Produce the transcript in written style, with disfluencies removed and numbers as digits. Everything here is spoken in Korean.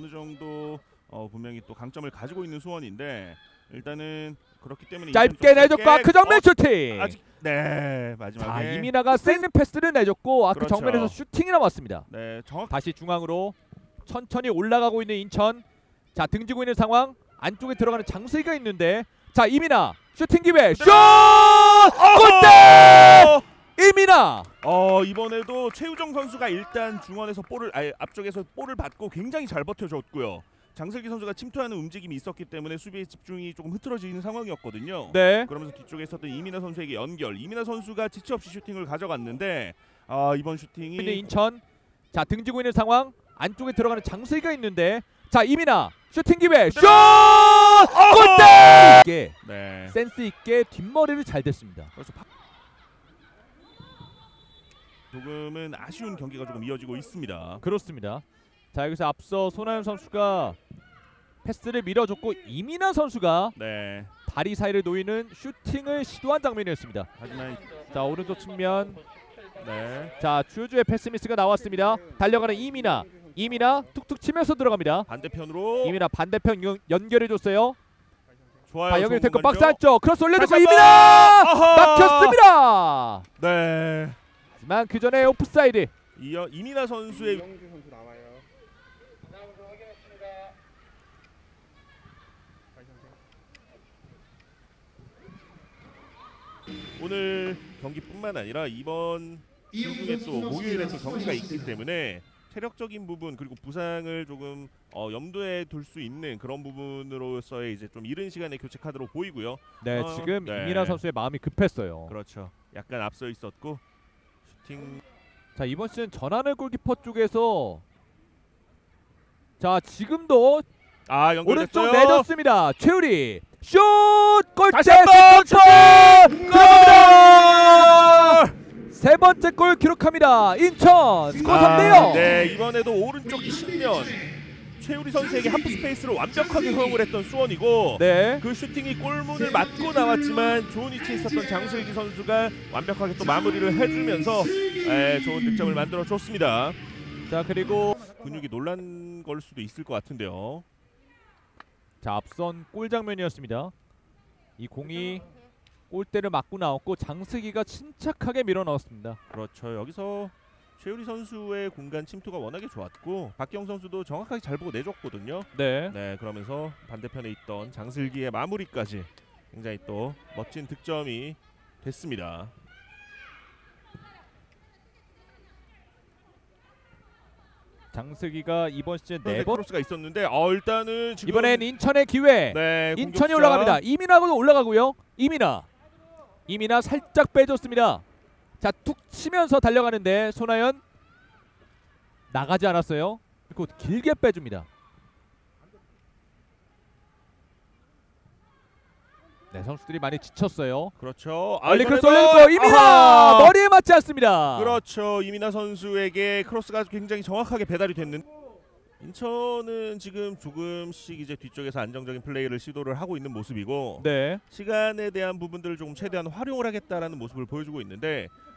어느 정도 분명히 또 강점을 가지고 있는 수원인데 일단은 그렇기 때문에 짧게 내줬고 아크 정면 슈팅. 아직 네 마지막에 자 이민아가 세는 패스를 내줬고 아크 그렇죠. 정면에서 슈팅이 나왔습니다. 네 다시 중앙으로 천천히 올라가고 있는 인천. 자 등지고 있는 상황. 안쪽에 들어가는 장슬기가 있는데 자 이민아 슈팅 기회 슛! 골대! 이민아. 이번에도 최우정 선수가 일단 중원에서 앞쪽에서 볼을 받고 굉장히 잘 버텨줬고요. 장슬기 선수가 침투하는 움직임이 있었기 때문에 수비의 집중이 조금 흐트러지는 상황이었거든요. 네. 그러면서 뒤쪽에 있었던 이민아 선수에게 연결. 이민아 선수가 지체 없이 슈팅을 가져갔는데 이번 슈팅이 인천. 자 등지고 있는 상황. 안쪽에 들어가는 장슬기가 있는데 자 이민아 슈팅 기회 슛! 골대! 네. 센스 있게 뒷머리를 잘 댔습니다. 그래서 조금은 아쉬운 경기가 조금 이어지고 있습니다. 그렇습니다. 자 여기서 앞서 손하연 선수가 패스를 밀어줬고 이민아 선수가 네. 다리 사이를 놓이는 슈팅을 시도한 장면이었습니다. 하지만 자 오른쪽 측면. 네. 자 주효주의 패스 미스가 나왔습니다. 달려가는 이민아. 이민아 툭툭 치면서 들어갑니다. 반대편으로 이민아 반대편 연결해줬어요. 좋아요. 자 연결됐고 좋은 박스 공간이죠. 안쪽 크로스 올려놓고 다시 이민아 아하! 막혔습니다. 네. 하지만 그 전에 오프사이드. 이민아 선수의 이영주 선수 나와요. 오늘 경기뿐만 아니라 이번 중에 또 목요일에 또 경기가 있기 때문에 체력적인 부분 그리고 부상을 조금 염두에 둘 수 있는 그런 부분으로서의 이제 좀 이른 시간에 교체 카드로 보이고요. 네 지금 네. 이민아 선수의 마음이 급했어요. 그렇죠. 약간 앞서 있었고 슈팅. 자 이번 시즌 전하늘 골키퍼 쪽에서 자 지금도 오른쪽 연결됐어요. 내줬습니다. 최우리 슛! 골대! 다시 한번 들어갑니다. 세 번째 골 기록합니다. 인천 스코어 3대0. 네 이번에도 오른쪽 측면 최우리 선수에게 하프 스페이스를 완벽하게 허용을 했던 수원이고 네. 그 슈팅이 골문을 맞고 나왔지만 좋은 위치에 있었던 장슬기 선수가 완벽하게 또 마무리를 해주면서 좋은 득점을 만들어 줬습니다. 자 그리고 근육이 놀란 걸 수도 있을 것 같은데요. 자 앞선 골 장면이었습니다. 이 공이 골대를 맞고 나왔고 장슬기가 침착하게 밀어 넣었습니다. 그렇죠. 여기서 최우리 선수의 공간 침투가 워낙에 좋았고 박경 선수도 정확하게 잘 보고 내줬거든요. 네. 네 그러면서 반대편에 있던 장슬기의 마무리까지 굉장히 또 멋진 득점이 됐습니다. 장슬기가 이번 시즌 4번 크로스가 있었는데 일단은 지금 이번엔 인천의 기회. 네, 인천이 공격자. 올라갑니다. 이민아도 올라가고요. 이민아 살짝 빼줬습니다. 자 툭 치면서 달려가는데 손하연 나가지 않았어요. 그리고 길게 빼줍니다. 네 선수들이 많이 지쳤어요. 그렇죠. 멀리 크로스 이번에도 올려놓고 이민아 머리에 맞지 않습니다. 그렇죠. 이민아 선수에게 크로스가 굉장히 정확하게 배달이 됐는데 인천은 지금 조금씩 이제 뒤쪽에서 안정적인 플레이를 시도를 하고 있는 모습이고 네. 시간에 대한 부분들을 조금 최대한 활용을 하겠다라는 모습을 보여주고 있는데